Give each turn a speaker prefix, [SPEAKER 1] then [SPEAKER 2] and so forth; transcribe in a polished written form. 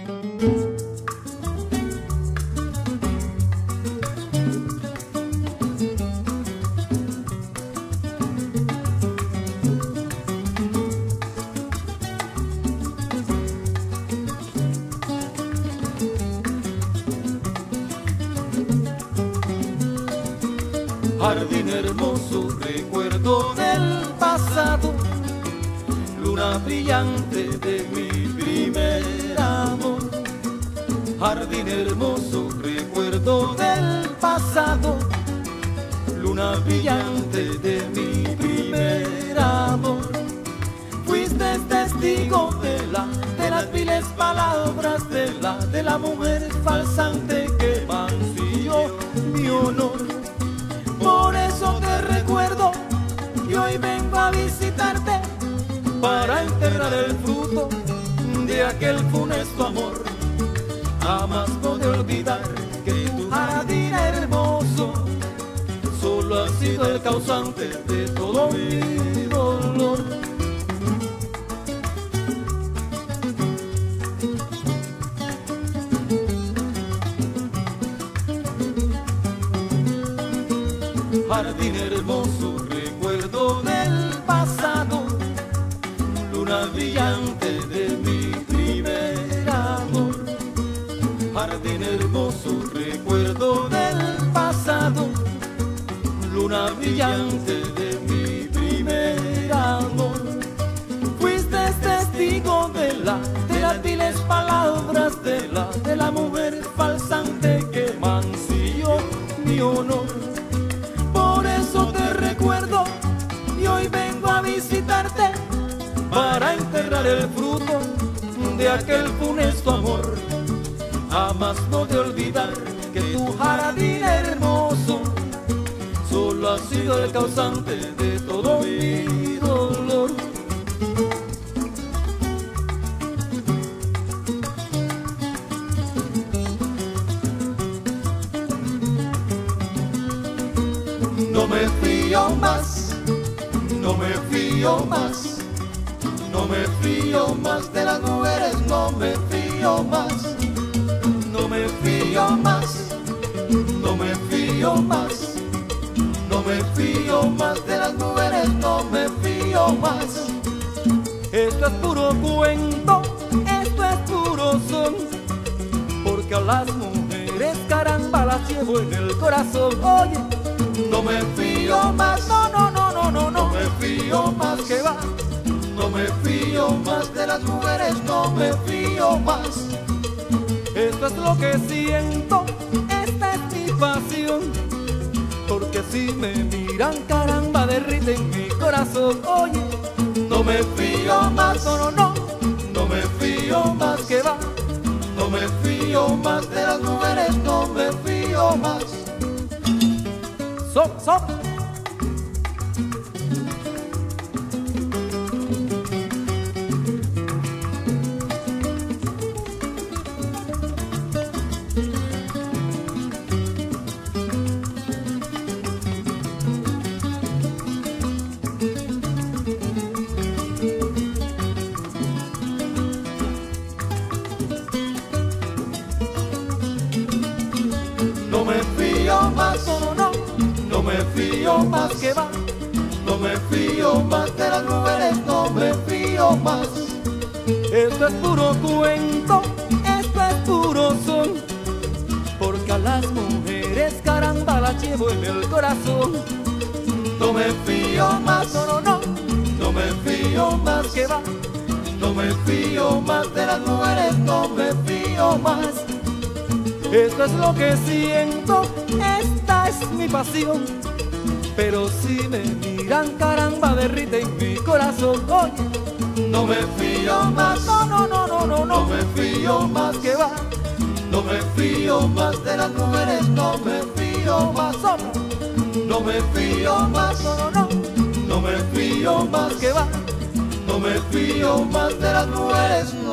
[SPEAKER 1] Jardín hermoso, recuerdo del pasado, luna brillante de mi primer amor. Jardín hermoso, recuerdo del pasado, luna brillante de mi primer amor. Fuiste testigo de las viles palabras de la mujer falsante que mancilló mi honor. Por eso te recuerdo y hoy vengo a visitarte para enterrar el fruto de aquel funesto amor. Jamás podré olvidar que tu jardín hermoso solo ha sido el causante de todo mi dolor. Jardín hermoso, recuerdo del pasado, luna brillante de mi primer amor. Jardín hermoso, recuerdo del pasado, luna brillante de mi primer amor. Fuiste testigo de las viles palabras de la mujer falsante que mancilló mi honor. Por eso te recuerdo y hoy vengo a visitarte para enterrar el fruto de aquel funesto amor. Jamás podré olvidar que tu jardín hermoso solo ha sido el causante de todo mi dolor. No me fío más, no me fío más, no me fío más de las mujeres, no me fío más, no me fío más, no me fío más, no me fío más de las mujeres, no me fío más. Esto es puro cuento, esto es puro son, porque a las mujeres caramba las llevo en el corazón. Oye, no me fío más, no me fío más, que va. No me fío más de las mujeres, no me fío más. Esto es lo que siento, esta es mi pasión, porque si me miran caramba derriten mi corazón. Oye, no me fío más, no me fío más, que va. No me fío más de las mujeres, no me fío más. Sop. No me fío más, no me fío más, que va. No me fío más de las mujeres, no me fío más. Esto es puro cuento, esto es puro son, porque a las mujeres caramba las llevo en el corazón. No me fío más, no me fío más, que va. No me fío más de las mujeres, no me fío más. Esto es lo que siento, esta es mi pasión, pero si me miran caramba derriten mi corazón. Oye, no me fío más, no me fío más, que va. No me fío más de las mujeres, no me fío más. No me fío más, no me fío más, que va. No me fío más de las mujeres, no